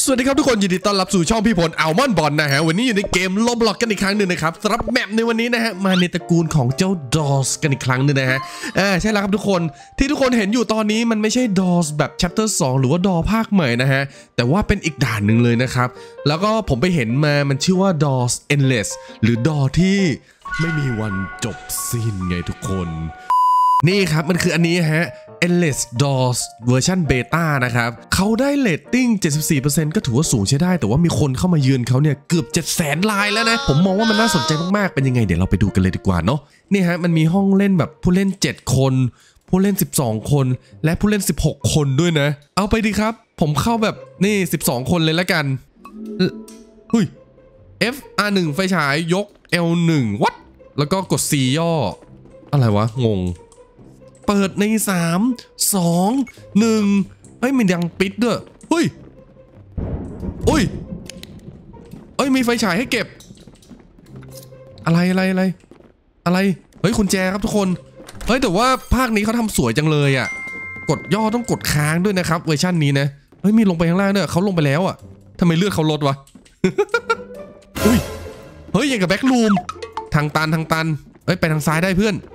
สวัสดีครับทุกคนยินดีต้อนรับสู่ช่องพี่พลอัลมอนด์บอลนะฮะวันนี้อยู่ในเกมโรบล็อกกันอีกครั้งหนึ่งนะครับสำหรับแมปในวันนี้นะฮะมาในตระกูลของเจ้าดอสกันอีกครั้งหนึ่งนะฮะใช่แล้วครับทุกคนที่ทุกคนเห็นอยู่ตอนนี้มันไม่ใช่ดอสแบบ chapter 2 หรือว่าดอภาคใหม่นะฮะแต่ว่าเป็นอีกด่านหนึ่งเลยนะครับแล้วก็ผมไปเห็นมามันชื่อว่า DOS Endless หรือดอที่ไม่มีวันจบสิ้นไงทุกคนนี่ครับมันคืออันนี้ฮะ Endless DOS เวอร์ชันเบต้านะครับเขาได้เรตติ้ง 74% ก็ถือว่าสูงใช้ได้แต่ว่ามีคนเข้ามาเยือนเขาเนี่ยเกือบ 700,000 รายแล้วนะผมมองว่ามันน่าสนใจมากๆเป็นยังไงเดี๋ยวเราไปดูกันเลยดีกว่าเนาะนี่ฮะมันมีห้องเล่นแบบผู้เล่น7คนผู้เล่น12คนและผู้เล่น16คนด้วยนะเอาไปดีครับผมเข้าแบบนี่12คนเลยละกันหุ้ย F R1 ไฟฉายยก L1 วัดแล้วก็กด C ย่ออะไรวะงงเปิดใน3 2 1เฮ้ยมันยังปิดด้วยเฮ้ยเอ้ยมีไฟฉายให้เก็บอะไรเฮ้ยกุญแจครับทุกคนเฮ้ยแต่ว่าภาคนี้เขาทำสวยจังเลยอ่ะกดย่อต้องกดค้างด้วยนะครับเวอร์ชันนี้นะเฮ้ยมีลงไปข้างล่างด้วยเขาลงไปแล้วอ่ะทำไมเลือดเขาลดวะ อุ้ยเฮ้ยอย่างกับแบ็ครูมทางตันเฮ้ยไปทางซ้ายได้เพื่อน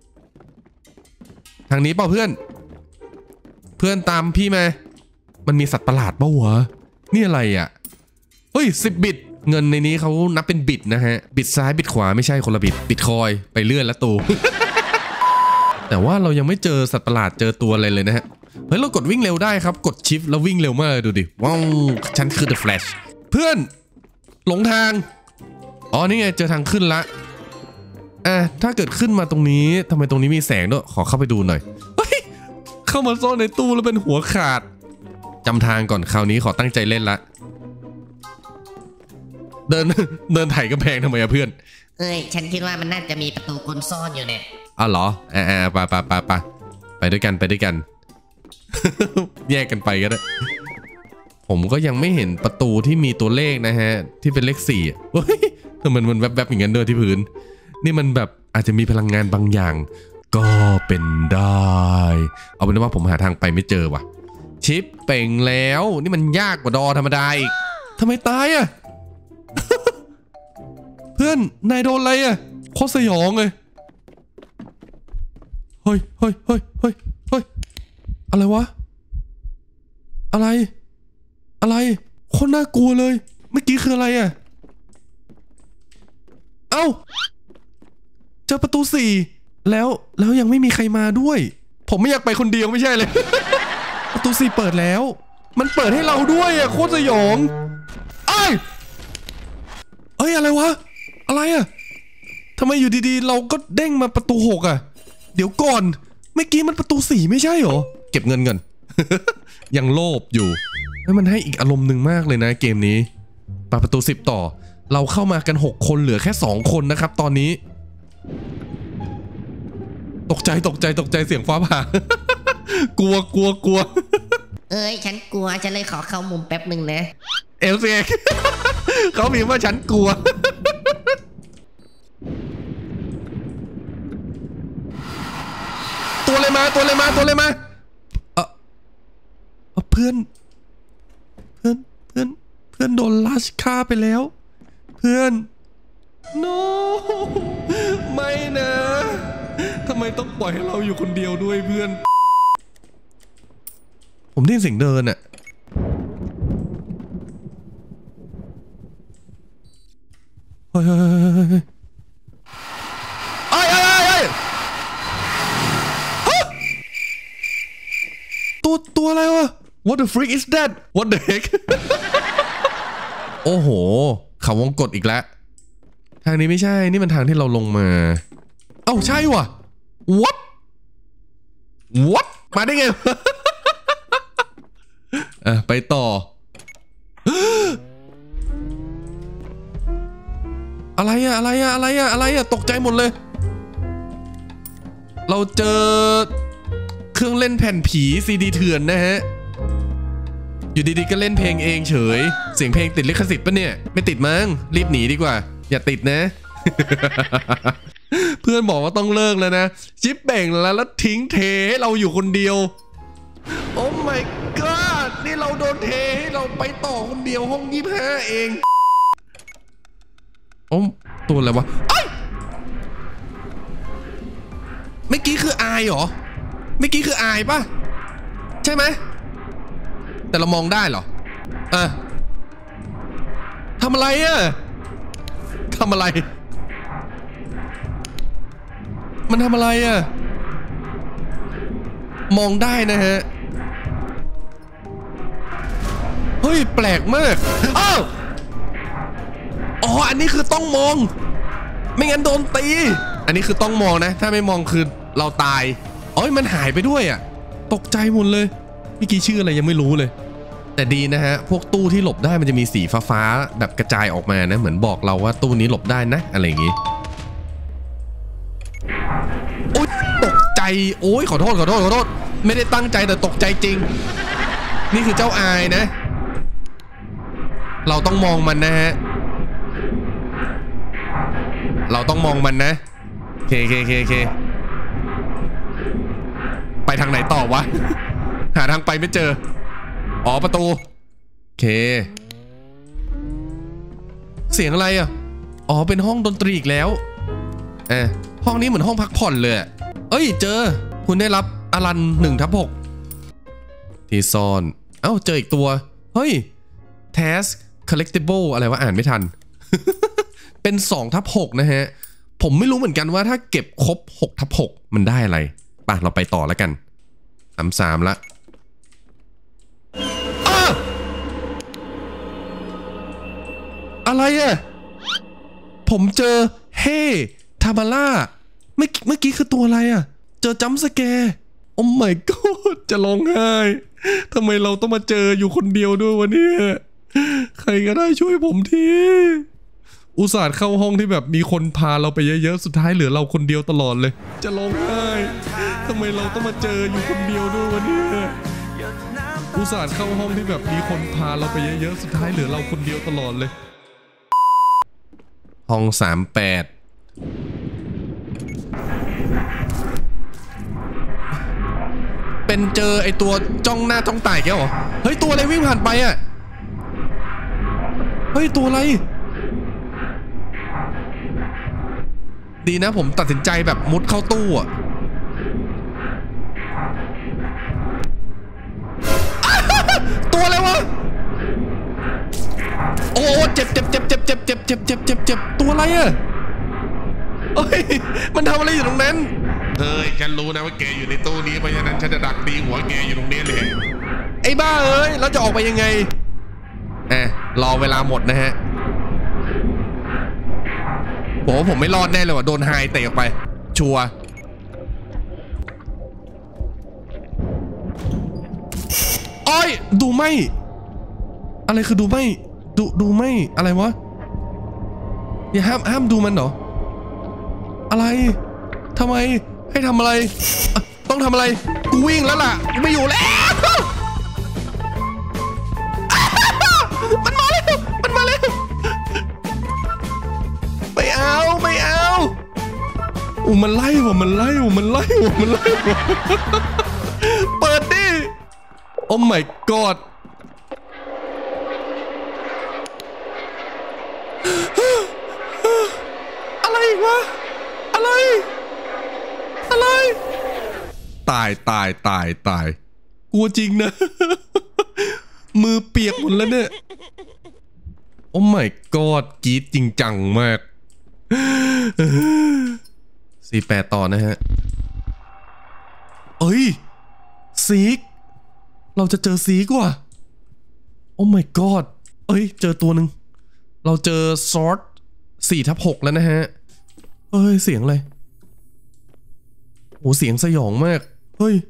ทางนี้เปล่าเพื่อนตามพี่มามันมีสัตว์ประหลาดเปล่าวะนี่อะไรอ่ะเฮ้ย10 บิตเงินในนี้เขานับเป็นบิตนะฮะบิตซ้ายบิตขวาไม่ใช่คนละบิตคอยไปเลื่อนแล้วตู แต่ว่าเรายังไม่เจอสัตว์ประหลาดเจอตัวอะไรเลยนะฮะเฮ้ยเรากดวิ่งเร็วได้ครับกดชิฟแล้ววิ่งเร็วมากดูดิว้าวฉันคือ The Flash เพื่อนหลงทางอ๋อนี่ไงเจอทางขึ้นละถ้าเกิดขึ้นมาตรงนี้ทำไมตรงนี้มีแสงด้วยขอเข้าไปดูหน่อยเฮ้ยเข้ามาซ่อนในตู้แล้วเป็นหัวขาดจำทางก่อนคราวนี้ขอตั้งใจเล่นละเดินไถ่กำแพงทำไมอะเพื่อนฉันคิดว่ามันน่าจะมีประตูกลซ่อนอยู่เนี่ยอ๋อเหรอไปด้วยกัน แยกกันไปก็ได้ผมก็ยังไม่เห็นประตูที่มีตัวเลขนะฮะที่เป็นเลข4เฮ้ยทำไมมันแวบๆอย่างนั้นด้วยที่พื้นนี่มันแบบอาจจะมีพลังงานบางอย่างก็เป็นได้เอาเป็นว่าผมหาทางไปไม่เจอว่ะชิปเป่งแล้วนี่มันยากกว่าดอธรรมดาอีกทำไมตายอ่ะ เพื่อนนายโดนอะไรอ่ะโคตรสยองเลยเฮ้ยอะไรวะอะไรโคตรน่ากลัวเลยเมื่อกี้คืออะไรอ่ะเอ้าเจอประตู4แล้วยังไม่มีใครมาด้วยผมไม่อยากไปคนเดียวไม่ใช่เลย ประตู4เปิดแล้วมันเปิดให้เราด้วยอ่ะโคตรสยองเอ้ยอะไรวะอะไรอ่ะทำไมอยู่ดีๆเราก็เด้งมาประตู6อ่ะเดี๋ยวก่อนเมื่อกี้มันประตู4ไม่ใช่หรอเก็บเงิน ยังโลภอยู่มันให้อีกอารมณ์หนึ่งมากเลยนะเกมนี้ประตู10ต่อเราเข้ามากัน6คนเหลือแค่2คนนะครับตอนนี้ตกใจเสียงฟ้าผ่า กลัวฉันกลัวฉันเลยขอเข้ามุมแป๊บหนึ่งนะเอลเซีย เขาพิมพ์ว่าฉันกลัว ตัวอะไรมาเพื่อนโดนลัชฆ่าไปแล้วเพื่อน no ไม่นะทำไมต้องปล่อยให้เราอยู่คนเดียวด้วยเพื่อนผมได้ยินเสียงเดินอะเฮ้ยตัวอะไรวะ What the freak is that What the heck โอ้โหเขาวงกดอีกแล้วทางนี้ไม่ใช่นี่มันทางที่เราลงมาเอ้าใช่ว่ะ What มาได้ไง ไปต่อ อะไรอะตกใจหมดเลยเราเจอเครื่องเล่นแผ่นผีซีดีเถื่อนนะฮะอยู่ดีๆก็เล่นเพลงเองเฉยเสียงเพลงติดลิขสิทธิ์ปะเนี่ยไม่ติดมั้งรีบหนีดีกว่าอย่าติดนะ เพื่อนบอกว่าต้องเลิกแล้วนะชิปเป่งแล้วทิ้งเทให้เราอยู่คนเดียวโอ้ my god นี่เราโดนเทให้เราไปต่อคนเดียวห้อง25เองโอ้ตัวอะไรวะเอ้ยเมื่อกี้คืออายเหรอเมื่อกี้คืออายป่ะใช่ไหมแต่เรามองได้เหรอทำอะไรอะทำอะไรมันทำอะไรอะมองได้นะฮะเฮ้ยแปลกมากอ้าวอ๋ออันนี้คือต้องมองไม่งั้นโดนตีอันนี้คือต้องมองนะถ้าไม่มองคือเราตายอ๋อมันหายไปด้วยอ่ะตกใจหมดเลยเมื่อกี้ชื่ออะไรยังไม่รู้เลยแต่ดีนะฮะพวกตู้ที่หลบได้มันจะมีสีฟ้าๆแบบกระจายออกมานะเหมือนบอกเราว่าตู้นี้หลบได้นะอะไรอย่างงี้โอ๊ยตกใจโอ๊ยขอโทษไม่ได้ตั้งใจแต่ตกใจจริงนี่คือเจ้าอายนะเราต้องมองมันนะฮะเราต้องมองมันนะเคไปทางไหนต่อวะ หาทางไปไม่เจออ๋อประตูเคเสียงอะไรอ่ะอ๋อเป็นห้องดนตรีอีกแล้วห้องนี้เหมือนห้องพักผ่อนเลยเอ้ยเจอคุณได้รับอลัน1/6ที่ซ่อนเอ้าเจออีกตัวเฮ้ย task collectible อะไรวะอ่านไม่ทัน เป็น2/6นะฮะผมไม่รู้เหมือนกันว่าถ้าเก็บครบ6/6มันได้อะไรป่ะเราไปต่อแล้วกัน33ละอะไรอะผมเจอเฮ้ทามาร่าเมื่อกี้คือตัวอะไรอะเจอจัมป์สแกร์โอ้ my god จะร้องไห้ทำไมเราต้องมาเจออยู่คนเดียวด้วยวะเนี่ยใครก็ได้ช่วยผมทีอุตส่าห์เข้าห้องที่แบบมีคนพาเราไปเยอะๆสุดท้ายเหลือเราคนเดียวตลอดเลยจะร้องไห้ทำไมเราต้องมาเจออยู่คนเดียวด้วยวะเนี่ยอุตส่าห์เข้าห้องที่แบบมีคนพาเราไปเยอะๆสุดท้ายเหลือเราคนเดียวตลอดเลยห้อง38เป็นเจอไอตัวจ้องหน้าจ้องตาแกเหรอเฮ้ยตัวอะไรวิ่งผ่านไปอ่ะเฮ้ยตัวอะไรดีนะผมตัดสินใจแบบมุดเข้าตู้อ่ะตัวอะไรวะโอ้เจ็บตัวอะไรอ่ะเฮ้ยมันทำอะไรอยู่ตรงนั้นเฮ้ยฉันรู้นะว่าแกอยู่ในตู้นี้เพราะฉะนั้นฉันจะดักตีหัวแกอยู่ตรงนี้เลยไอ้บ้าเอ้ยเราจะออกไปยังไงรอเวลาหมดนะฮะผมไม่รอดแน่เลยว่ะโดนไฮเตะออกไปชัวร์อ้อยดูไม่อะไรคือดูไม่ดูไม่อะไรวะอย่าห้ามดูมันเหรออะไรทำไมให้ทำอะไรต้องทำอะไรกูวิ่งแล้วล่ะไม่อยู่แล้วมันมาแล้วไม่เอาอู้มันไล่ว่ะเปิดดิโอ้ my god อะไรวะอะไรตายกลัวจริงนะ มือเปียกหมดแล้วเนี่ยโอ้ my god กรี๊ดจริงจังมาก48ต่อนะฮะเอ้ยซีกเราจะเจอซีกว่ะโอ้ my god เอ้ยเจอตัวหนึ่งเราเจอซอร์ต4/6แล้วนะฮะเอ้ยเสียงอะไรโอ้เสียงสยองมากเฮ้ย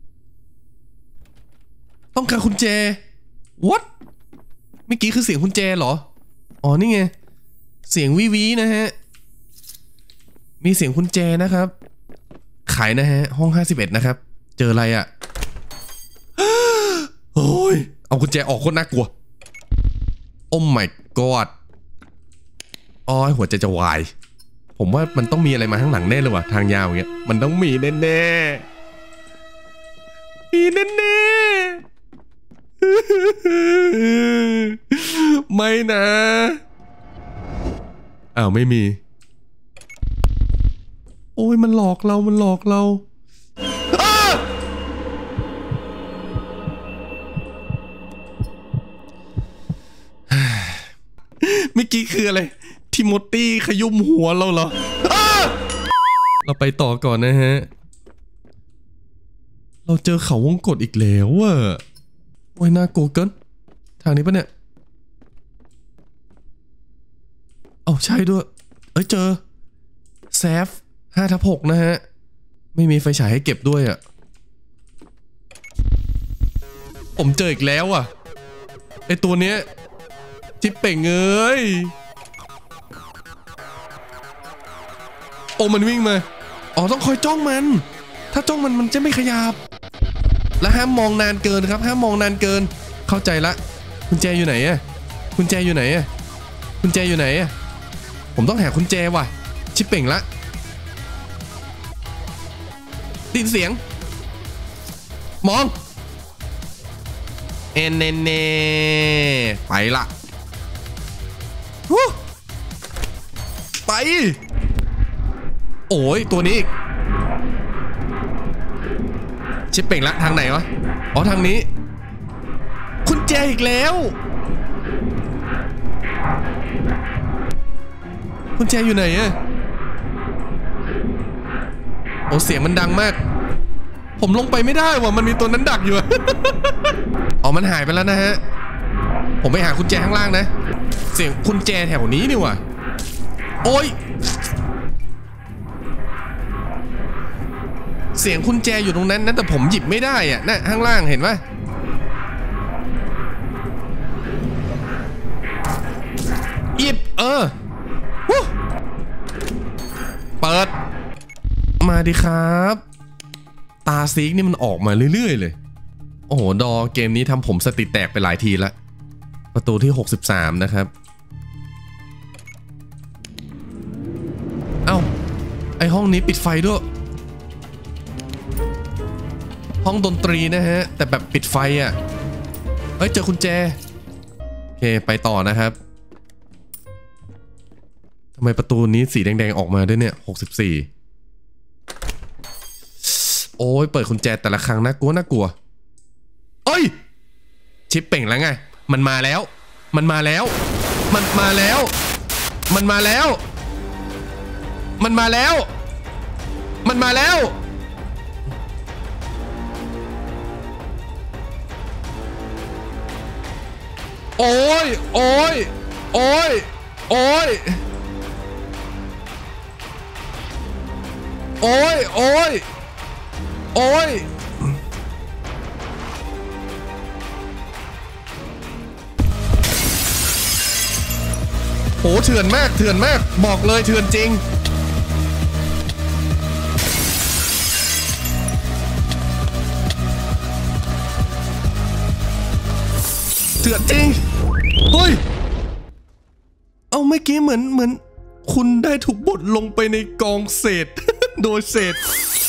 ต้องการกุญแจ what เมื่อกี้คือเสียงกุญแจเหรออ๋อนี่ไงเสียงวินะฮะมีเสียงกุญแจนะครับขายนะฮะห้อง51นะครับเจออะไรอ่ะโอ้ยเอากุญแจออกโคตรน่ากลัวโอ้ my god อ๋อหัวใจจะวายผมว่ามันต้องมีอะไรมาข้างหลังแน่เลยว่ะทางยาวอย่างเงี้ยมันต้องมีแน่ๆไม่นะอ้าวไม่มีโอ้ยมันหลอกเราเมื่อกี้คืออะไรทิโมตี้ขยุมหัวเราเหรอเราไปต่อก่อนนะฮะเราเจอเขาวงกตอีกแล้วอะโอ้ยน่ากลัวเกินทางนี้ปะเนี่ยเอาใช่ด้วยเจอแซฟ5/6นะฮะไม่มีไฟฉายให้เก็บด้วยอะผมเจออีกแล้วอะไอตัวเนี้ยจิบเป่งเอ้ยโอ้มันวิ่งมาอ๋อต้องคอยจ้องมันถ้าจ้องมันจะไม่ขยับและห้ามมองนานเกินครับห้ามมองนานเกินเข้าใจละกุญแจอยู่ไหนอะกุญแจอยู่ไหนอะกุญแจอยู่ไหนอะผมต้องหากุญแจว่ะชิปเป่งละได้ยินเสียงมองเนไปละไปโอ้ยตัวนี้อีกชิปเป่งละทางไหนวะอ๋อทางนี้กุญแจอีกแล้วกุญแจอยู่ไหนอะโอ้เสียงมันดังมากผมลงไปไม่ได้ว่ะมันมีตัวนั้นดักอยู่ อ๋อมันหายไปแล้วนะฮะผมไปหากุญแจข้างล่างนะเสียงกุญแจแถวนี้นี่ว่ะโอ้ยเสียงกุญแจอยู่ตรงนั้นนะแต่ผมหยิบไม่ได้อ่ะนะข้างล่างเห็นปะหยิบเปิดมาดิครับตาซีกนี่มันออกมาเรื่อยๆเลยโอ้โหดอเกมนี้ทำผมสติแตกไปหลายทีละประตูที่63นะครับเอ้าไอห้องนี้ปิดไฟด้วยห้องดนตรีนะฮะแต่แบบปิดไฟอ่ะเจอกุญแจโอเคไปต่อนะครับทำไมประตูนี้สีแดงๆออกมาด้วยเนี่ย64โอ้ยเปิดกุญแจแต่ละครั้งน่ากลัวเอ้ยชิปเป่งแล้วไงมันมาแล้วมันมาแล้วมันมาแล้วมันมาแล้วมันมาแล้วมันมาแล้วโอ้ยโอ้ยโอ้ยโอ้ยโอ้ยโอ้ยโอ้ยโหเถื่อนมากบอกเลยเถื่อนจริงเถื่อนจริงเฮ้ยเอาเมื่อกี้เหมือนคุณได้ถูกบดลงไปในกองเศษ โดยเศษ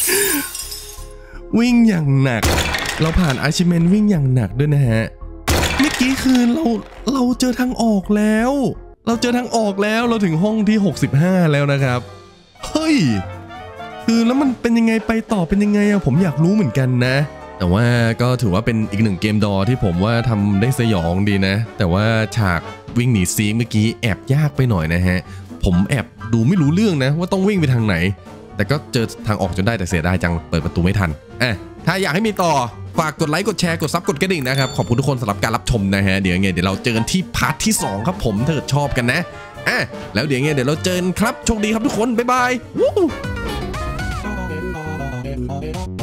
วิ่งอย่างหนักเราผ่านachievementวิ่งอย่างหนักด้วยนะฮะเมื่อกี้คือเราเจอทางออกแล้วเราถึงห้องที่65แล้วนะครับเฮ้ยคือแล้วมันเป็นยังไงไปต่อเป็นยังไงอะผมอยากรู้เหมือนกันนะแต่ว่าก็ถือว่าเป็นอีกหนึ่งเกมดอที่ผมว่าทำได้สยองดีนะแต่ว่าฉากวิ่งหนีซีเมื่อกี้แอบยากไปหน่อยนะฮะผมแอบดูไม่รู้เรื่องนะว่าต้องวิ่งไปทางไหนแต่ก็เจอทางออกจนได้แต่เสียดายจังเปิดประตูไม่ทันถ้าอยากให้มีต่อฝากกดไลค์กดแชร์กดซับกดกระดิ่งนะครับขอบคุณทุกคนสำหรับการรับชมนะฮะเดี๋ยวเราเจอกันที่พาร์ทที่2ครับผมถ้าเกิดชอบกันนะแล้วเดี๋ยวเราเจอกันครับโชคดีครับทุกคนบ๊ายบาย